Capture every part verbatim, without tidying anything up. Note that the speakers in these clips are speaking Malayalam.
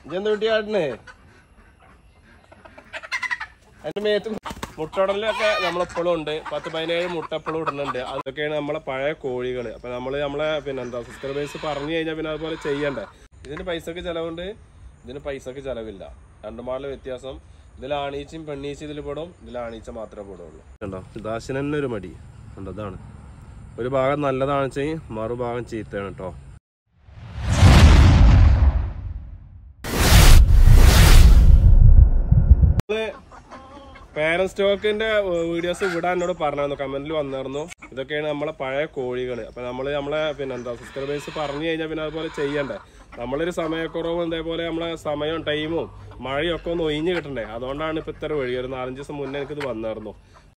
ഇജെന്ത് കുട്ടിയാട്ടിന് അതിന്റെ മേത്ത് മുട്ടടലൊക്കെ നമ്മളെപ്പോഴും ഉണ്ട്. പത്ത് പതിനേഴ് മുട്ട എപ്പോഴും ഇടുന്നുണ്ട്. അതൊക്കെയാണ് നമ്മളെ പഴയ കോഴികൾ. അപ്പൊ നമ്മള് നമ്മളെ പിന്നെ എന്താ സബ്സ്ക്രൈബേഴ്സ് പറഞ്ഞു കഴിഞ്ഞാൽ പിന്നെ അതുപോലെ ചെയ്യണ്ടേ. ഇതിന് പൈസക്ക് ചെലവുണ്ട്, ഇതിന് പൈസക്ക് ചെലവില്ല. രണ്ടു മാളിലെ വ്യത്യാസം. ഇതിൽ ആണീച്ചും പെണ്ണീച്ചും ഇതിൽ പെടും, ഇതിൽ ആണീച്ച മാത്രമേ പെടുള്ളൂ. കണ്ടോ ദാശിന് തന്നെ ഒരു മടി കണ്ടോ. ഇതാണ് ഒരു ഭാഗം നല്ലതാണെന്ന് വെച്ചാൽ മറുഭാഗം ചീത്തയാണ് കേട്ടോ. പേരന്റ് സ്റ്റോക്കിന്റെ വീഡിയോസ് വിടാൻ എന്നോട് പറഞ്ഞായിരുന്നു, കമന്റിൽ വന്നിരുന്നു. ഇതൊക്കെയാണ് നമ്മളെ പഴയ കോഴികൾ. അപ്പൊ നമ്മള് നമ്മളെ പിന്നെ എന്താ സബ്സ്ക്രൈബേഴ്സ് പറഞ്ഞു കഴിഞ്ഞാൽ പിന്നെ അതുപോലെ ചെയ്യണ്ടേ. നമ്മളൊരു സമയക്കുറവും ഇതേപോലെ നമ്മളെ സമയവും ടൈമും മഴയൊക്കെ ഒന്ന് ഒഴിഞ്ഞു കിട്ടണ്ടേ. അതുകൊണ്ടാണ് ഇപ്പൊ ഇത്ര വഴി. ഒരു നാലഞ്ച് ദിവസം മുന്നേ എനിക്കിത് വന്നിരുന്നു.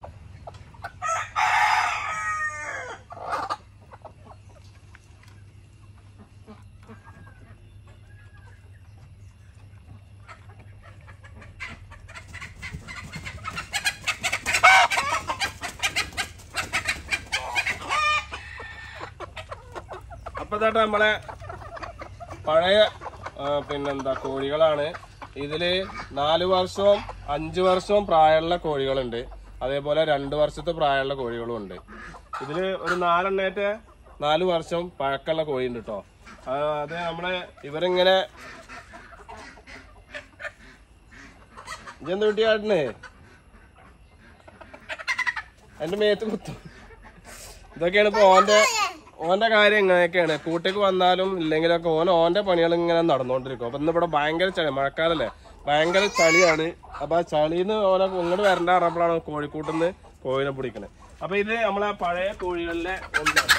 അപ്പൊ ഇതാ നമ്മളെ പഴയ പിന്നെന്താ കോഴികളാണ്. ഇതില് നാല് വർഷവും അഞ്ചു വർഷവും പ്രായമുള്ള കോഴികളുണ്ട്, അതേപോലെ രണ്ട് വർഷത്തെ പ്രായമുള്ള കോഴികളും ഉണ്ട്. ഇതില് ഒരു നാലെണ്ണേറ്റ് നാല് വർഷം പഴക്കമുള്ള കോഴി ഉണ്ട് കേട്ടോ. അത് നമ്മളെ ഇവരിങ്ങനെ ഇജെന്ത് കുട്ടിയാട്ടിന് എന്റെ മേത്ത് കുത്തും. ഇതൊക്കെയാണ് ഇപ്പൊ ഓന്റെ ഓന്റെ കാര്യം എങ്ങനെയൊക്കെയാണ്. കൂട്ടേക്ക് വന്നാലും ഇല്ലെങ്കിലൊക്കെ ഓൻ ഓന്റെ പണികൾ ഇങ്ങനെ നടന്നുകൊണ്ടിരിക്കും. അപ്പൊ ഇന്നിവിടെ ഭയങ്കര ചളി, മഴക്കാലല്ലേ, ഭയങ്കര ചളിയാണ്. അപ്പൊ ആ ചളിന്ന് ഓനെ ഇങ്ങോട്ട് വരണ്ട പറഞ്ഞപ്പോഴാണ് കോഴിക്കൂട്ടിന്ന് കോഴിനെ പിടിക്കണത്. അപ്പൊ ഇത് നമ്മളെ പഴയ കോഴികളിലെ ഒന്നാണ്,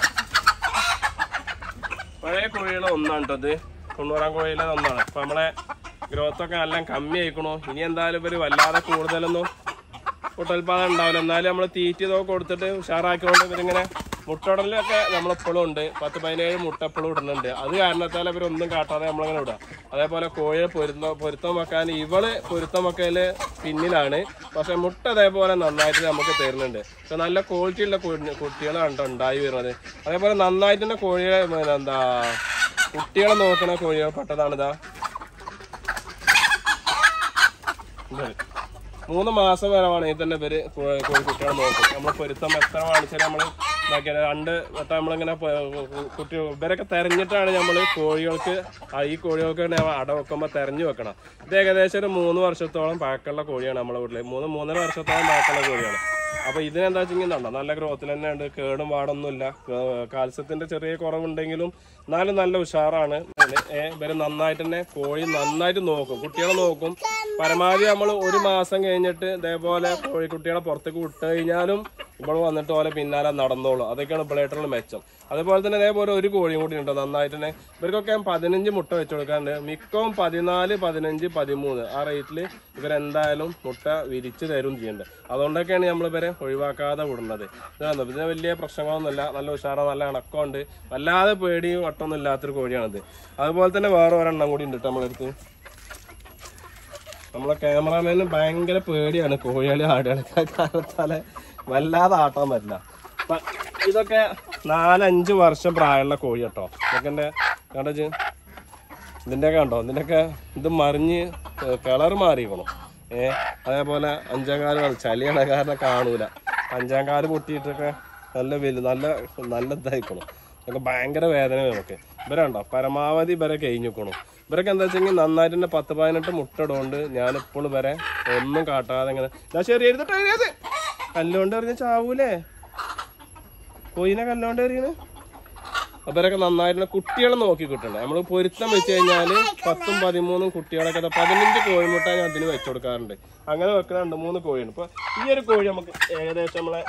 പഴയ കോഴികളെ ഒന്നാണ് കേട്ടത്. തൊണ്ണൂറാം കോഴിയിലെ ഒന്നാണ്. അപ്പൊ നമ്മളെ ഗ്രോത്തൊക്കെ നല്ല കമ്മി ആയിക്കണു. ഇനി എന്തായാലും ഇവര് വല്ലാതെ കൂടുതലൊന്നും മുട്ടോൽപാദനം ഉണ്ടാവില്ല. എന്നാലും നമ്മൾ തീറ്റ ഇതൊക്കെ കൊടുത്തിട്ട് ഉഷാറാക്കിക്കൊണ്ട് ഇവരിങ്ങനെ മുട്ടടലൊക്കെ നമ്മളെപ്പോഴും ഉണ്ട്. പത്ത് പതിനേഴ് മുട്ട എപ്പോഴും ഇടുന്നുണ്ട്. അത് കാരണത്താൽ ഇവരൊന്നും കാട്ടാതെ നമ്മളിങ്ങനെ ഇടുക. അതേപോലെ കോഴിയെ പൊരുത്തം പൊരുത്തം വെക്കാൻ ഇവള് പൊരുത്തം വെക്കല് പിന്നിലാണ്. പക്ഷെ മുട്ട അതേപോലെ നന്നായിട്ട് നമുക്ക് തരുന്നുണ്ട്. പക്ഷെ നല്ല ക്വാളിറ്റി ഉള്ള കുട്ടികളാണ് ഉണ്ടായി വരുന്നത്. അതേപോലെ നന്നായിട്ട് തന്നെ കോഴിയെ എന്താ കുട്ടികളെ നോക്കണ കോഴികൾ പെട്ടതാണിതാ. മൂന്ന് മാസം വരെ വേണമെങ്കിൽ തന്നെ ഇവര് കോഴിക്കുട്ടികളെ നോക്കും. നമ്മൾ പൊരുത്തം എത്ര കാണിച്ചാൽ നമ്മൾ ഇതാക്കിയത് രണ്ട് വട്ടം നമ്മളിങ്ങനെ കുട്ടി ഇവരൊക്കെ തെരഞ്ഞിട്ടാണ് നമ്മൾ കോഴികൾക്ക് ഈ കോഴികൾക്ക് അട വെക്കുമ്പോൾ തെരഞ്ഞു വെക്കണം. ഇത് ഏകദേശം ഒരു മൂന്ന് വർഷത്തോളം പഴക്കമുള്ള കോഴിയാണ് നമ്മളെ വീട്ടിൽ. മൂന്ന് മൂന്നര വർഷത്തോളം പഴക്കമുള്ള കോഴിയാണ്. അപ്പൊ ഇതിനെന്താ വെച്ചിട്ടുണ്ടോ നല്ല ഗ്രോത്തിൽ തന്നെ ഉണ്ട്, കേടും പാടൊന്നുമില്ല. കാൽസ്യത്തിന്റെ ചെറിയ കുറവുണ്ടെങ്കിലും എന്നാലും നല്ല ഉഷാറാണ്. ഇവര് നന്നായിട്ട് തന്നെ കോഴി നന്നായിട്ട് നോക്കും, കുട്ടികളെ നോക്കും. പരമാവധി നമ്മൾ ഒരു മാസം കഴിഞ്ഞിട്ട് ഇതേപോലെ കോഴിക്കുട്ടികളെ പുറത്തേക്ക് വിട്ട് കഴിഞ്ഞാലും ഇപ്പോൾ വന്നിട്ട് പോലെ പിന്നാലെ നടന്നോളൂ. അതൊക്കെയാണ് ഇപ്പോഴായിട്ടുള്ള മെച്ചം. അതുപോലെ തന്നെ ഇതേപോലെ ഒരു കോഴിയും കൂടി ഉണ്ട് നന്നായിട്ട് തന്നെ. ഇവർക്കൊക്കെ പതിനഞ്ച് മുട്ട വെച്ച് കൊടുക്കാറുണ്ട്. മിക്കവും പതിനാല് പതിനഞ്ച് പതിമൂന്ന് ആ റേറ്റിൽ ഇവരെന്തായാലും മുട്ട വിരിച്ച് തരും ചെയ്യുന്നുണ്ട്. അതുകൊണ്ടൊക്കെയാണ് നമ്മൾ ഇവരെ ഒഴിവാക്കാതെ വിടുന്നത്. ഇതാണ് ഇതിന് വലിയ പ്രശ്നങ്ങളൊന്നുമില്ല, നല്ല ഉഷാറ, നല്ല ഇണക്കമുണ്ട്, വല്ലാതെ പേടിയും വട്ടമൊന്നും ഇല്ലാത്തൊരു കോഴിയാണിത്. അതുപോലെ തന്നെ വേറെ ഒരെണ്ണം കൂടി ഉണ്ട് നമ്മളെടുത്ത്. നമ്മളെ ക്യാമറാമാനും ഭയങ്കര പേടിയാണ് കോഴികളെ ആടുകളൊക്കെ കാരണത്താലെ വല്ലാതെ ആട്ടാൻ പറ്റില്ല. അപ്പൊ ഇതൊക്കെ നാലഞ്ച് വർഷം പ്രായമുള്ള കോഴി കേട്ടോ. ഇതൊക്കെ കണ്ടോ ഇതിൻ്റെയൊക്കെ കണ്ടോ, ഇതിൻ്റെയൊക്കെ ഇത് മറിഞ്ഞ് കളർ മാറിക്കണം. ഏഹ് അതേപോലെ അഞ്ചാം കാല് ചളിയാണ് കാരണം കാണൂല. അഞ്ചാം കാല് പൊട്ടിയിട്ടൊക്കെ നല്ല വലു നല്ല നല്ല ഇതായിക്കണം. ഇതൊക്കെ ഭയങ്കര വേദന നമുക്ക്. ഇവരുണ്ടോ പരമാവധി ഇവരെ കഴിഞ്ഞിക്കണം. ഇവരൊക്കെ എന്താ വെച്ചെങ്കിൽ നന്നായിട്ട് തന്നെ പത്ത് പതിനെട്ട് മുട്ട ഇടുകൊണ്ട് ഞാനിപ്പോൾ വരെ ഒന്നും കാട്ടാതെ ഇങ്ങനെ ഞാൻ ശരി എഴുതിട്ട് കല്ലുകൊണ്ട് എറിഞ്ഞ ചാവൂലേ കോയിനെ കല്ലുകൊണ്ട് എറിയുന്നത്. അവരൊക്കെ നന്നായിട്ട് കുട്ടികളെ നോക്കി കിട്ടണ്ടേ. നമ്മൾ പൊരുത്തം വെച്ച് കഴിഞ്ഞാൽ പത്തും പതിമൂന്നും കുട്ടികളൊക്കെ പതിനഞ്ച് കോഴിമുട്ട ഞാൻ അതിന് വെച്ചു കൊടുക്കാറുണ്ട്. അങ്ങനെ വെക്കുന്ന രണ്ട് മൂന്ന് കോഴിയാണ്. ഇപ്പൊ ഈ ഒരു കോഴി നമുക്ക് ഏകദേശം നമ്മളെ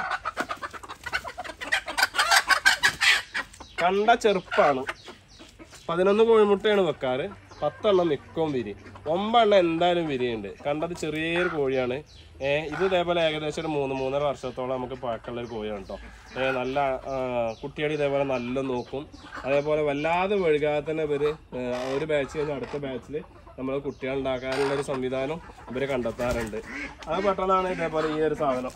കണ്ട ചെറുപ്പാണ്. പതിനൊന്ന് കോഴിമുട്ടയാണ് വെക്കാറ്. പത്തെണ്ണം മിക്കവും വിരി, ഒമ്പതെണ്ണം എന്തായാലും വിരിയുണ്ട്. കണ്ടത് ചെറിയൊരു കോഴിയാണ്. ഏഹ് ഇത് ഇതേപോലെ ഏകദേശം ഒരു മൂന്ന് മൂന്നര വർഷത്തോളം നമുക്ക് പഴക്കമുള്ള ഒരു കോഴിയാണ് കേട്ടോ. നല്ല കുട്ടികളെ ഇതേപോലെ നല്ല നോക്കും. അതേപോലെ വല്ലാതെ വഴുകാതെ തന്നെ ഇവർ ഒരു ബാച്ച് കഴിഞ്ഞാൽ അടുത്ത ബാച്ചിൽ നമ്മൾ കുട്ടികൾ ഉണ്ടാക്കാനുള്ള ഒരു സംവിധാനം ഇവർ കണ്ടെത്താറുണ്ട്. അത് പെട്ടെന്നാണ് ഇതേപോലെ ഈ ഒരു സാധനം.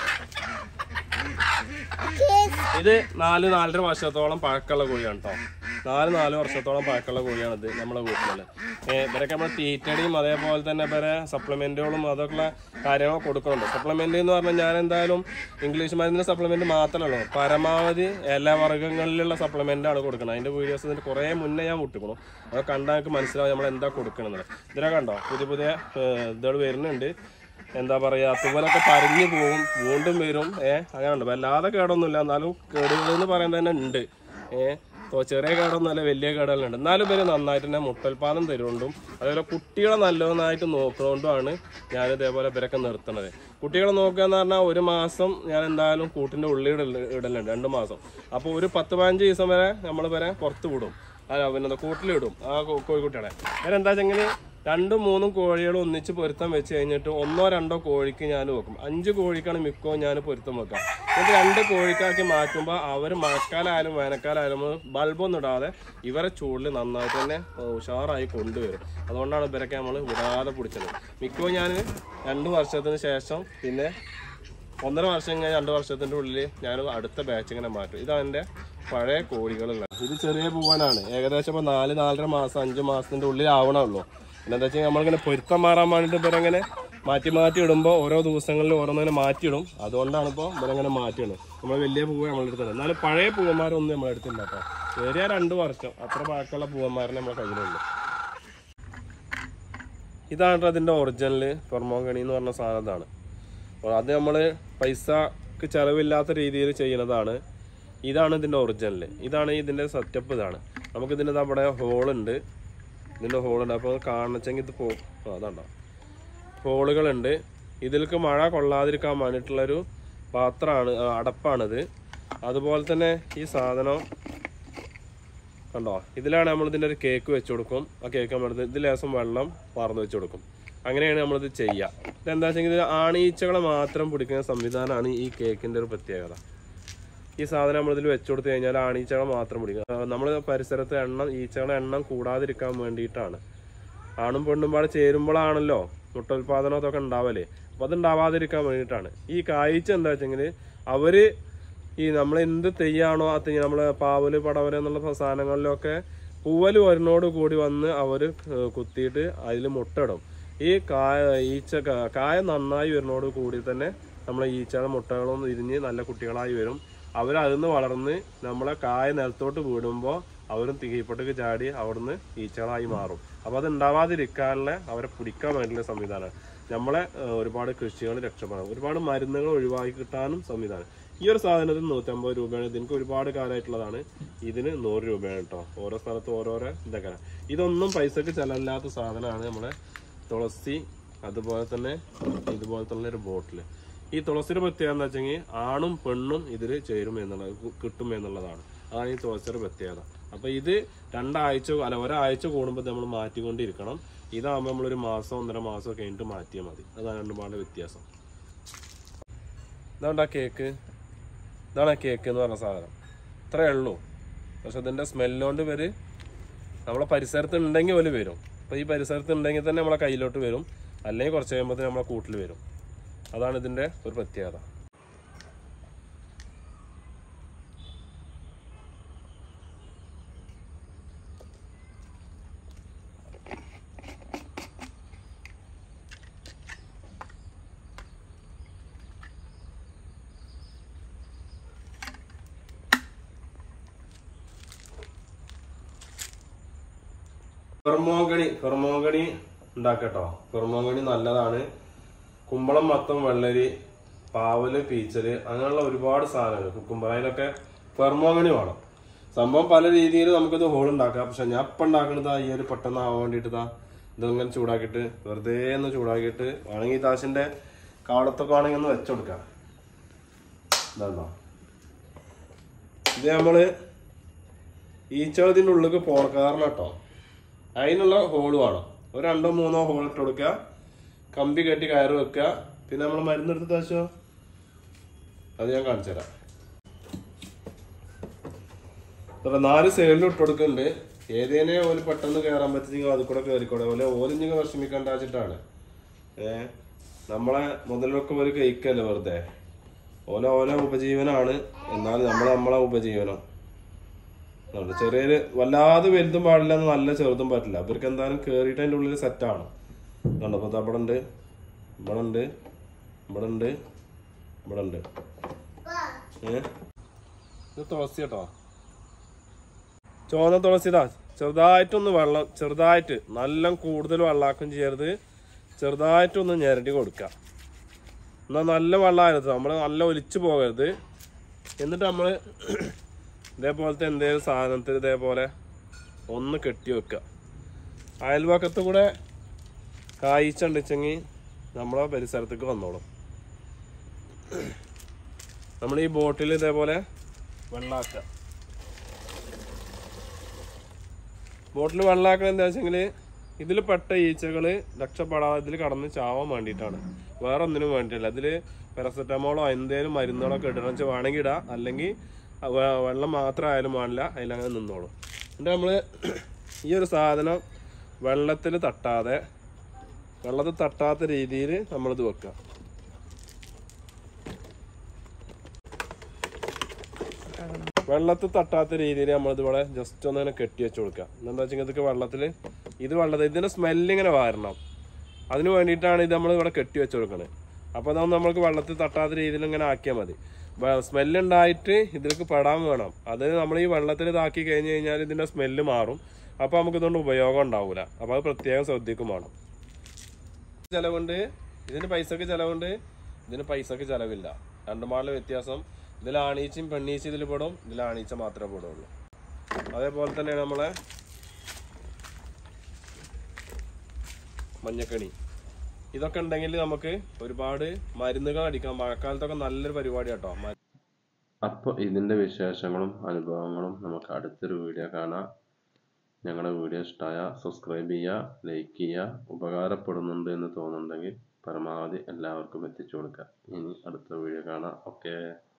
ഇത് നാല് നാലര വർഷത്തോളം പഴക്കമുള്ള കോഴിയാണ് കേട്ടോ. നാല് നാല് വർഷത്തോളം പഴക്കമുള്ള കോഴിയാണിത് നമ്മളെ വീട്ടിലുള്ള. ഇവരൊക്കെ നമ്മൾ തീറ്റടിയും അതേപോലെ തന്നെ ഇവരെ സപ്ലിമെൻറ്റുകളും അതൊക്കെ കാര്യങ്ങൾ കൊടുക്കുന്നുണ്ട്. സപ്ലിമെൻ്റ് എന്ന് പറഞ്ഞാൽ ഞാൻ എന്തായാലും ഇംഗ്ലീഷ് മരുന്നിൻ്റെ സപ്ലിമെൻറ്റ് മാത്രമല്ലോ, പരമാവധി എല്ലാ വർഗ്ഗങ്ങളിലുള്ള സപ്ലിമെൻ്റാണ് കൊടുക്കുന്നത്. അതിൻ്റെ വീഡിയോസ് ഇതിൻ്റെ കുറേ മുന്നേ ഞാൻ വിട്ടിക്കണം. അത് കണ്ടാൽ നമുക്ക് മനസ്സിലാവും നമ്മൾ എന്താ കൊടുക്കണമെന്നത്. ഇതിനെ കണ്ടോ, പുതിയ പുതിയ ഇതുകൾ വരുന്നുണ്ട്. എന്താ പറയുക, തുവലൊക്കെ പരിഞ്ഞു പോവും, വീണ്ടും വരും. ഏഹ് അങ്ങനെ ഉണ്ട്. വല്ലാതെ കേടൊന്നുമില്ല, എന്നാലും കേടുകൾ എന്ന് പറയാൻ തന്നെ ഉണ്ട്. ഏഹ് ചെറിയ കേടൊന്നുമല്ല, വലിയ കേടുകളുണ്ട്. എന്നാലും ഇവർ നന്നായിട്ട് തന്നെ മുട്ടൽപ്പാദം തരുകൊണ്ടും അതേപോലെ കുട്ടികളെ നല്ലതായിട്ട് നോക്കുന്നതുകൊണ്ടുമാണ് ഞാൻ ഇതേപോലെ ഇവരൊക്കെ നിർത്തുന്നത്. കുട്ടികളെ നോക്കുക എന്ന് പറഞ്ഞാൽ ഒരു മാസം ഞാൻ എന്തായാലും കൂട്ടിൻ്റെ ഉള്ളിൽ ഇടൽ ഇടലുണ്ട് രണ്ട് മാസം. അപ്പോൾ ഒരു പത്ത് പതിനഞ്ച് ദിവസം വരെ നമ്മൾ ഇവരെ പുറത്ത് വിടും, അല്ല പിന്നെ കൂട്ടിലിടും ആ കോഴിക്കുട്ടികളെ. ഇവരെന്താ വെച്ചെങ്കിൽ രണ്ടും മൂന്നും കോഴികൾ ഒന്നിച്ച് പൊരുത്തം വെച്ച് കഴിഞ്ഞിട്ട് ഒന്നോ രണ്ടോ കോഴിക്ക് ഞാൻ വെക്കും. അഞ്ച് കോഴിക്കാണ് മിക്കവും ഞാൻ പൊരുത്തം വെക്കാം. എന്നിട്ട് രണ്ട് കോഴിക്കാക്കി മാറ്റുമ്പോൾ അവർ മഴക്കാലമായാലും വേനൽക്കാലമായാലും ബൾബൊന്നും ഇടാതെ ഇവരെ ചൂടിൽ നന്നായിട്ട് തന്നെ ഉഷാറായി കൊണ്ടുവരും. അതുകൊണ്ടാണ് ഇവരൊക്കെ നമ്മൾ വിടാതെ പിടിച്ചത്. മിക്കവും ഞാൻ രണ്ട് വർഷത്തിന് ശേഷം പിന്നെ ഒന്നര വർഷം കഴിഞ്ഞാൽ രണ്ട് വർഷത്തിൻ്റെ ഉള്ളിൽ ഞാൻ അടുത്ത ബാച്ച് ഇങ്ങനെ മാറ്റും. ഇതാണ് എൻ്റെ പഴയ കോഴികളുള്ള. ഇത് ചെറിയ പൂവാനാണ്. ഏകദേശം ഇപ്പോൾ നാല് നാലര മാസം അഞ്ച് മാസത്തിൻ്റെ ഉള്ളിൽ ആവണമല്ലോ. എന്താ വെച്ചാൽ നമ്മളിങ്ങനെ പൊരുത്തം മാറാൻ വേണ്ടിയിട്ട് ഇവരങ്ങനെ മാറ്റി മാറ്റി ഇടുമ്പോൾ ഓരോ ദിവസങ്ങളിൽ ഓരോന്നിങ്ങനെ മാറ്റിയിടും. അതുകൊണ്ടാണ് ഇപ്പോൾ ഇവരങ്ങനെ മാറ്റിയിടുന്നത്. നമ്മൾ വലിയ പൂവ് നമ്മളെടുത്തത്. എന്നാലും പഴയ പൂവന്മാരൊന്നും നമ്മളെടുത്തില്ല കേട്ടോ. ചെറിയ രണ്ട് വർഷം അത്ര പഴക്കമുള്ള പൂവന്മാരെ നമ്മളെ കയ്യിലുള്ളൂ. ഇതാണ് അതിൻ്റെ ഒറിജിനൽ ഫെർമോഗണി എന്ന് പറഞ്ഞ സാധനമാണ്. അത് നമ്മൾ പൈസക്ക് ചിലവില്ലാത്ത രീതിയിൽ ചെയ്യുന്നതാണ്. ഇതാണ് ഇതിൻ്റെ ഒറിജിനൽ. ഇതാണ് ഇതിൻ്റെ സെറ്റപ്പ്. ഇതാണ് നമുക്കിതിൻ്റെ അവിടെ ഹോളുണ്ട്. ഇതിൻ്റെ ഹോളുണ്ട്. അപ്പോൾ കാണിച്ചെങ്കിൽ ഇത് പോ അതുണ്ടോ ഹോളുകളുണ്ട്. ഇതിലേക്ക് മഴ കൊള്ളാതിരിക്കാൻ വേണ്ടിയിട്ടുള്ളൊരു പാത്രമാണ്, അടപ്പാണിത്. അതുപോലെ തന്നെ ഈ സാധനം കണ്ടോ, ഇതിലാണ് നമ്മളിതിൻ്റെ ഒരു കേക്ക് വെച്ച് കൊടുക്കും. ആ കേക്ക് നമ്മളത് ഇതിൽ ലേശം വെള്ളം പാർന്ന് വെച്ച് കൊടുക്കും. അങ്ങനെയാണ് നമ്മളിത് ചെയ്യുക. ഇതെന്താ വെച്ചെങ്കിൽ ഇത് ആണീച്ചകളെ മാത്രം പിടിക്കുന്ന സംവിധാനമാണ് ഈ കേക്കിൻ്റെ ഒരു പ്രത്യേകത. ഈ സാധനം നമ്മളിതിൽ വെച്ച് കൊടുത്തു കഴിഞ്ഞാൽ ആണീച്ചകളെ മാത്രം പിടിക്കുക. നമ്മൾ പരിസരത്ത് എണ്ണം ഈച്ചകളെ എണ്ണം കൂടാതിരിക്കാൻ വേണ്ടിയിട്ടാണ്. ആണും പെണ്ണും പാടെ ചേരുമ്പോഴാണല്ലോ മുട്ടോൽപാദനം അതൊക്കെ ഉണ്ടാവല്ലേ. അപ്പോൾ അത് ഉണ്ടാവാതിരിക്കാൻ വേണ്ടിയിട്ടാണ്. ഈ കായ്ച്ച എന്താ വെച്ചെങ്കിൽ അവർ ഈ നമ്മൾ എന്ത് തെയ്യാണോ ആ തെയ്യ നമ്മൾ പാവല് പടവല് എന്നുള്ള സാധനങ്ങളിലൊക്കെ പൂവൽ ഒരിനോട് കൂടി വന്ന് അവർ കുത്തിയിട്ട് അതിൽ മുട്ടയിടും. ഈ കായ ഈച്ച കായ നന്നായി വരുന്നതോട് കൂടി തന്നെ നമ്മളെ ഈച്ചയുടെ മുട്ടകളും ഇരിഞ്ഞ് നല്ല കുട്ടികളായി വരും. അവരതിൽ നിന്ന് വളർന്ന് നമ്മളെ കായ നിലത്തോട്ട് വീടുമ്പോൾ അവരും തീപ്പൊട്ടേക്ക് ചാടി അവിടുന്ന് ഈച്ചകളായി മാറും. അപ്പോൾ അത് ഉണ്ടാവാതിരിക്കാനുള്ള അവരെ പിടിക്കാൻ വേണ്ടിയുള്ള സംവിധാനമാണ്. നമ്മളെ ഒരുപാട് കൃഷികൾ രക്ഷപ്പെടാം, ഒരുപാട് മരുന്നുകൾ ഒഴിവാക്കി കിട്ടാനും സംവിധാനം. ഈ ഒരു സാധനത്തിന് നൂറ്റമ്പത് രൂപയാണ്. ഇതിനക്ക് ഒരുപാട് കാലമായിട്ടുള്ളതാണ്. ഇതിന് നൂറ് രൂപയാണ് കേട്ടോ. ഓരോ സ്ഥലത്തും ഓരോരോ ഇതൊക്കെ. ഇതൊന്നും പൈസക്ക് ചിലവില്ലാത്ത സാധനമാണ് നമ്മളെ തുളസി. അതുപോലെ തന്നെ ഇതുപോലെ തന്നെ ഒരു ബോട്ടിൽ. ഈ തുളസിയുടെ പ്രത്യേകത എന്താ വെച്ചെങ്കിൽ ആണും പെണ്ണും ഇതിൽ ചേരും എന്നുള്ളത് കിട്ടും എന്നുള്ളതാണ്. അതാണ് ഈ തുളസിയുടെ പ്രത്യേകത. അപ്പോൾ ഇത് രണ്ടാഴ്ച അല്ല ഒരാഴ്ച കൂടുമ്പോൾ നമ്മൾ മാറ്റിക്കൊണ്ടിരിക്കണം. ഇതാകുമ്പോൾ നമ്മളൊരു മാസം ഒന്നര മാസം കഴിഞ്ഞിട്ട് മാറ്റിയാൽ മതി. അതാണ് രണ്ടുപാട് വ്യത്യാസം. ഇതാണ്ടാ കേക്ക്. ഇതാണ് കേക്ക് എന്ന് പറഞ്ഞ സാധനം. ഇത്രയേ ഉള്ളൂ. പക്ഷെ അതിൻ്റെ സ്മെല്ലുകൊണ്ട് ഇവർ നമ്മളെ പരിസരത്ത് ഉണ്ടെങ്കിൽ പോലും വരും. അപ്പോൾ ഈ പരിസരത്ത് ഉണ്ടെങ്കിൽ തന്നെ നമ്മളെ കയ്യിലോട്ട് വരും, അല്ലെങ്കിൽ കുറച്ച് കഴിയുമ്പോൾ നമ്മളെ കൂട്ടിൽ വരും. അതാണ് ഇതിൻ്റെ ഒരു പ്രത്യേകത. ഫെർമോഗണി ഫെർമോഗണി ഉണ്ടാക്കട്ടോ. ഫെർമോഗണി നല്ലതാണ്. കുമ്പളം, മത്തം, വെള്ളരി, പാവല്, പീച്ചല് അങ്ങനെയുള്ള ഒരുപാട് സാധനങ്ങൾ കുക്കുമ്പർ അതിനൊക്കെ ഫെർമോഗണി വേണം. സംഭവം പല രീതിയിൽ നമുക്കിത് ഹോൾ ഉണ്ടാക്കാം. പക്ഷെ ഞാൻ ഇപ്പം ഉണ്ടാക്കുന്നത് ഈ ഒരു പെട്ടെന്ന് ആവാൻ വേണ്ടിയിട്ടാ ഇതങ്ങനെ ചൂടാക്കിയിട്ട് വെറുതെ ഒന്ന് ചൂടാക്കിയിട്ട് വേണമെങ്കിൽ താശിന്റെ കാവളത്തൊക്കെ വേണമെങ്കിൽ ഒന്ന് വെച്ചുകൊടുക്കാം. ഇതാ ഇത് നമ്മള് ഈച്ചളത്തിന്റെ ഉള്ളിലേക്ക് പോർക്കാറില്ല കേട്ടോ. അതിനുള്ള ഹോള് വേണം. ഒരു രണ്ടോ മൂന്നോ ഹോൾ ഇട്ട് കൊടുക്കുക, കമ്പി കെട്ടി കയറ് വെക്കുക. പിന്നെ നമ്മൾ മരുന്നെടുത്ത് താശോ അത് ഞാൻ കാണിച്ചു തരാം. നാല് സൈഡിലും ഇട്ട് കൊടുക്കുന്നുണ്ട്. ഏതേനെ ഓല് പെട്ടെന്ന് കയറാൻ പറ്റിയെങ്കിൽ അത് കൂടെ കയറിക്കോടെ. ഓലെ ഓലിഞ്ഞ് വിഷമിക്കണ്ട വെച്ചിട്ടാണ്. ഏഹ് നമ്മളെ മുതലൊക്കെ ഒരു കഴിക്കല്ലേ വെറുതെ. ഓല ഓല ഉപജീവനാണ്, എന്നാൽ നമ്മൾ നമ്മളെ ഉപജീവനം. ചെറിയൊരു വല്ലാതെ വലുതും പാടില്ല, നല്ല ചെറുതും പറ്റില്ല. ഇവർക്ക് എന്തായാലും കേറിയിട്ട് അതിൻ്റെ ഉള്ളിൽ സെറ്റാണ്. കണ്ടോ? അപ്പോൾ ഇവിടെ ഉണ്ട്, ഇവിടെ ഉണ്ട്, ഇവിടെ ഉണ്ട്, ഇവിടെ ഉണ്ട്. ഏഹ് ഇത് തുളസി കേട്ടോ, ചുവന്ന തുളസി. ഇതാ ചെറുതായിട്ടൊന്ന് വെള്ളം, ചെറുതായിട്ട്, നല്ല കൂടുതൽ വെള്ളമാക്കും ചെയ്യരുത്, ചെറുതായിട്ടൊന്ന് ഞെരടി കൊടുക്കുക. എന്നാൽ നല്ല വെള്ളമായിരുന്നു, നമ്മൾ നല്ല ഒലിച്ചു പോകരുത്. എന്നിട്ട് നമ്മൾ ഇതേപോലത്തെ എന്തെങ്കിലും സാധനത്തിൽ ഇതേപോലെ ഒന്ന് കെട്ടി വെക്കുക. അയൽവക്കത്ത് കൂടെ കായ്ച്ചുണ്ടെച്ചെങ്കിൽ നമ്മളെ പരിസരത്തേക്ക് വന്നോളും. നമ്മൾ ഈ ബോട്ടിൽ ഇതേപോലെ വെള്ളമാക്കുക. ബോട്ടിൽ വെള്ളമാക്കണം എന്താ വെച്ചെങ്കിൽ ഇതിൽ പെട്ട ഈച്ചകൾ രക്ഷപ്പെടാതെ ഇതിൽ കടന്ന് ചാവാൻ വേണ്ടിയിട്ടാണ്, വേറെ ഒന്നിനും വേണ്ടിയില്ല. ഇതിൽ പാരസെറ്റമോളോ എന്തെങ്കിലും മരുന്നുകളൊക്കെ ഇടണം വെച്ചാൽ വേണമെങ്കിൽ ഇടാം, അല്ലെങ്കിൽ വെള്ളം മാത്രം ആയാലും വേണ്ടില്ല, അതിലങ്ങനെ നിന്നോളും. എന്നിട്ട് നമ്മൾ ഈ ഒരു സാധനം വെള്ളത്തിൽ തട്ടാതെ, വെള്ളത്തിൽ തട്ടാത്ത രീതിയിൽ നമ്മളിത് വെക്കുക. വെള്ളത്തിൽ തട്ടാത്ത രീതിയിൽ നമ്മളിതിവിടെ ജസ്റ്റ് ഒന്നിങ്ങനെ കെട്ടി വെച്ച് കൊടുക്കുക. എന്താ വെച്ചാൽ ഇതൊക്കെ വെള്ളത്തിൽ, ഇത് വെള്ളത്തിൽ ഇതിൻ്റെ സ്മെല്ലിങ്ങനെ വാരണം, അതിന് വേണ്ടിയിട്ടാണ് ഇത് നമ്മൾ ഇവിടെ കെട്ടി വെച്ച് കൊടുക്കുന്നത്. അപ്പോൾ അതാവുമ്പോൾ നമ്മൾക്ക് വെള്ളത്തിൽ തട്ടാത്ത രീതിയിൽ ഇങ്ങനെ ആക്കിയാൽ മതി. സ്മെല്ലുണ്ടായിട്ട് ഇതിലേക്ക് പെടാൻ വേണം. അത് നമ്മൾ ഈ വെള്ളത്തിൽ ഇതാക്കി കഴിഞ്ഞ് കഴിഞ്ഞാൽ ഇതിൻ്റെ സ്മെല്ല് മാറും. അപ്പോൾ നമുക്ക് ഇതുകൊണ്ട് ഉപയോഗം ഉണ്ടാവില്ല. അപ്പോൾ അത് പ്രത്യേകം ശ്രദ്ധിക്കും വേണം. ചിലവുണ്ട്, ഇതിന് പൈസക്ക് ചിലവുണ്ട്, ഇതിന് പൈസക്ക് ചിലവില്ല. രണ്ടു മാളിലെ വ്യത്യാസം. ഇതിൽ ആണീച്ചും പെണ്ണീച്ചും ഇതിൽ പെടും, ഇതിൽ ആണീച്ച മാത്രമേ പെടുള്ളൂ. അതേപോലെ തന്നെയാണ് നമ്മളെ മഞ്ഞക്കണി. ഇതൊക്കെ ഉണ്ടെങ്കിൽ നമുക്ക് ഒരുപാട് മരുന്നുകൾ അടിക്കാം. മഴക്കാലത്തൊക്കെ നല്ലൊരു പരിപാടി കേട്ടോ. അപ്പോൾ ഇതിൻ്റെ വിശേഷങ്ങളും അനുഭവങ്ങളും നമുക്ക് അടുത്തൊരു വീഡിയോ കാണാം. ഞങ്ങളുടെ വീഡിയോ ഇഷ്ടമായ സബ്സ്ക്രൈബ് ചെയ്യുക, ലൈക്ക് ചെയ്യുക. ഉപകാരപ്പെടുന്നുണ്ട് എന്ന് തോന്നുന്നുണ്ടെങ്കിൽ പരമാവധി എല്ലാവർക്കും എത്തിച്ചു കൊടുക്കുക. ഇനി അടുത്ത വീഡിയോ കാണാം. ഓക്കെ.